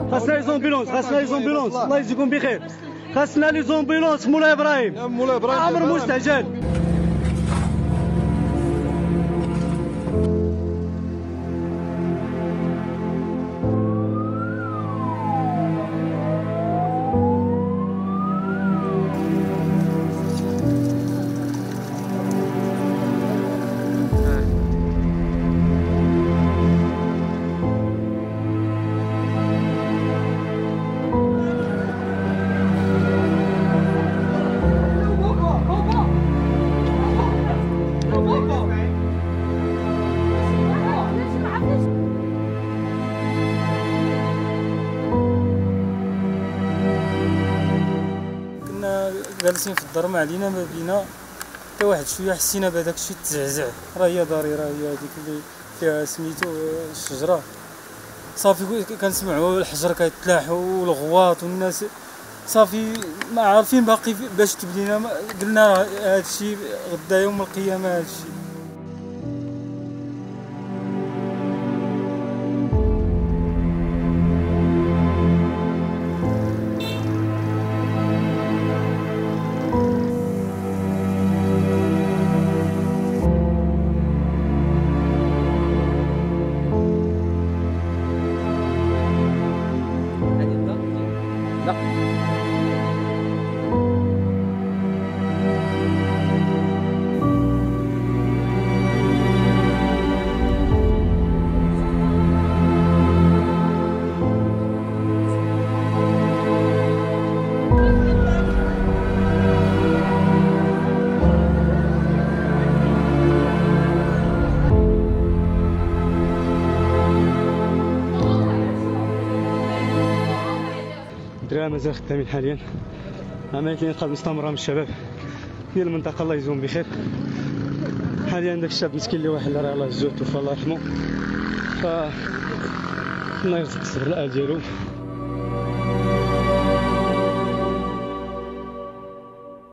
خاصنا لي زومبيلونس، خاصنا لي زومبيلونس، الله يجزيكم بخير. خاصنا لي زومبيلونس مولاي ابراهيم. يا مولاي ابراهيم امر مستعجل. جالسين في الدار ما علينا ما بينا حتى واحد شويه حسينا بهذاك الشيء تزعزع. راه هي داري، راه هي هذيك اللي فيها سميتو الشجره صافي. كنسمعوا الحجر كيتلاح والغواط والناس صافي ما عارفين باقي باش تبدينا. قلنا هذا الشيء غدا يوم القيامه هذا الشيء. الدراري مازال خدامين حاليا. عملية الإنقاذ مستمرة من الشباب ديال المنطقة، الله يجزيهم بخير. حاليا داك الشاب مسكين اللي واحد اللي راه الله يجزوه توفى الله يرحمه، ف الله يرزق الصبر الآل ديالو.